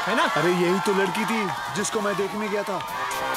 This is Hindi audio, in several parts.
है ना? अरे यही तो लड़की थी जिसको मैं देखने गया था।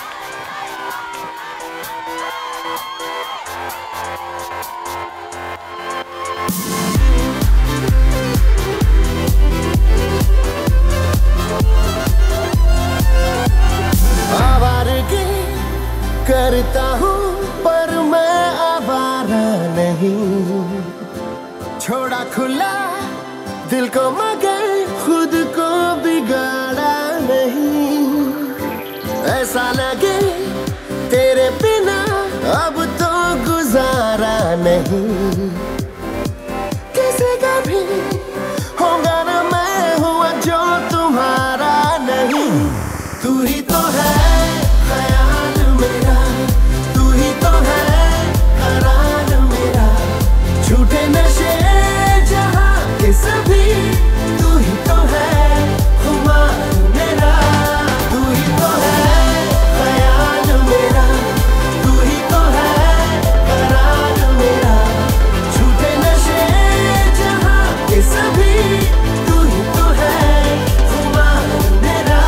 आवारगी करता हूँ पर मैं आवारा नहीं, छोड़ा खुला दिल को मगर खुद को बिगाड़ा नहीं। ऐसा लगे तेरे बिना अब तो गुजारा नहीं, किसी का भी होगा ना मैं हुआ जो तुम्हारा नहीं। तू ही तो है ख्याल मेरा, तू ही तो है करार मेरा, झूठे नशे जहाँ के सभी, तू ही तो है खुमार मेरा। तू ही तो है ख्याल मेरा, तू ही तो है करार मेरा, झूठे नशे जहाँ के सभी, तू ही तो है खुमार मेरा।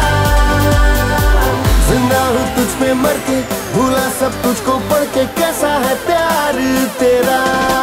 जिंदा हूँ तुझ पे मर के, भूला सब तुझको पढ़ के, कैसा है प्यार तेरा।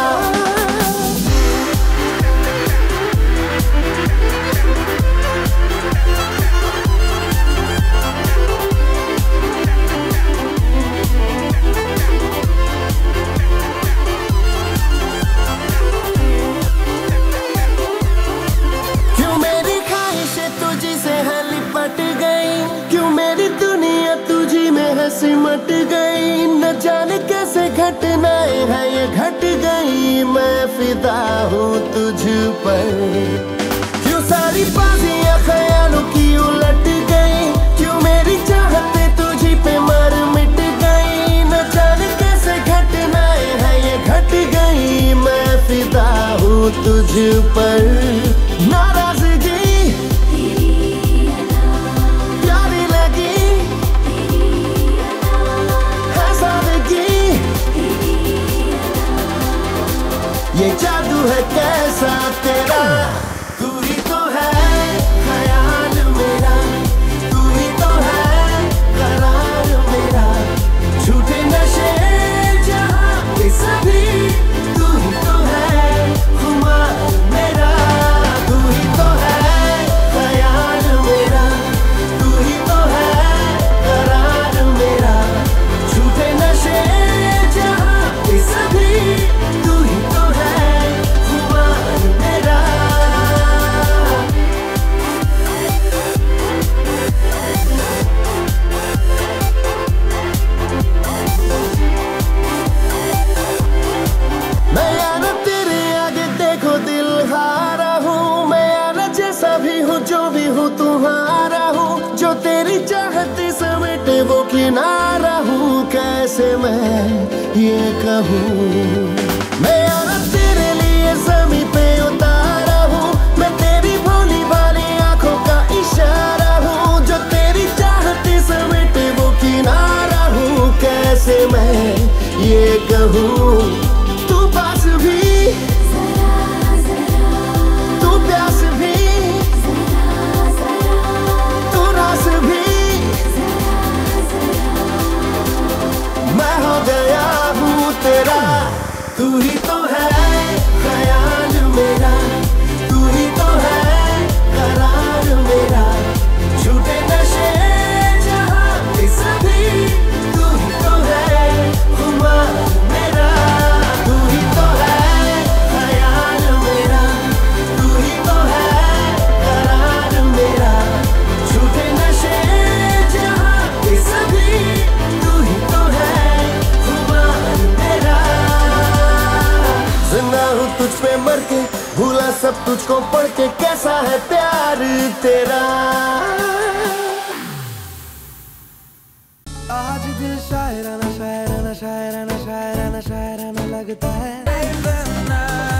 क्यों मेरी ख्वाहिशें तुझी से है लिपट गई, क्यों मेरी दुनिया तुझी में है सिमट गई। न जाने कैसे घटनाएं हैं ये घट गई, मैं फिदा हूँ तुझ पर। क्यों सारी बाजियां ख्यालों की उलट गई, क्यों मेरी चाहते तुझी पे मर मिट गई। न जाने कैसे घटनाएं हैं ये घट गई, मैं फिदा हूँ तुझ पर। नाराजगी प्यारी लगी है सादगी, ये जादू है कैसा तेरा। तू ही तो है ख्याल मेरा, तू ही तो है करार मेरा, झूठे नशे जहाँ के सभी, तू ही तो है खुमार मेरा। तू ही तो है ख्याल मेरा, तू ही तो है करार मेरा, झूठे नशे जहाँ के सभी, तू ही तो है खुमार मेरा। मैं यारा तेरे आगे देखो दिल हारा हूँ, मैं यारा जैसा भी हूँ जो भी हूँ तुम्हारा हूँ। जो तेरी चाहती समेटे वो किनारा हूँ, कैसे मैं ये कहूँ। मैं यारा तेरे लिए ज़मीं पे उतारा हूँ, मैं तेरी भोली भाली आंखों का इशारा हूँ। जो तेरी चाहती समेटे वो किनारा हूँ, कैसे मैं ये कहूँ। तू पास भी तू प्यास भी, तू रास भी, मैं हो गया हूँ तेरा। तू ही तो है ख्याल मेरा, तू ही तो है करार मेरा, झूठे नशे जहाँ के सभी, तू ही तो है खुमार मेरा। तू ही तो है ख्याल मेरा, तू ही तो है करार मेरा, झूठे नशे जहाँ के सभी, तू ही तो है खुमार मेरा। जिंदा हूँ तुझ पे मर के, भूला सब तुझको पढ़ के, कैसा है प्यार तेरा। आज दिल शायराना शायराना शायराना शायराना शायराना लगता है।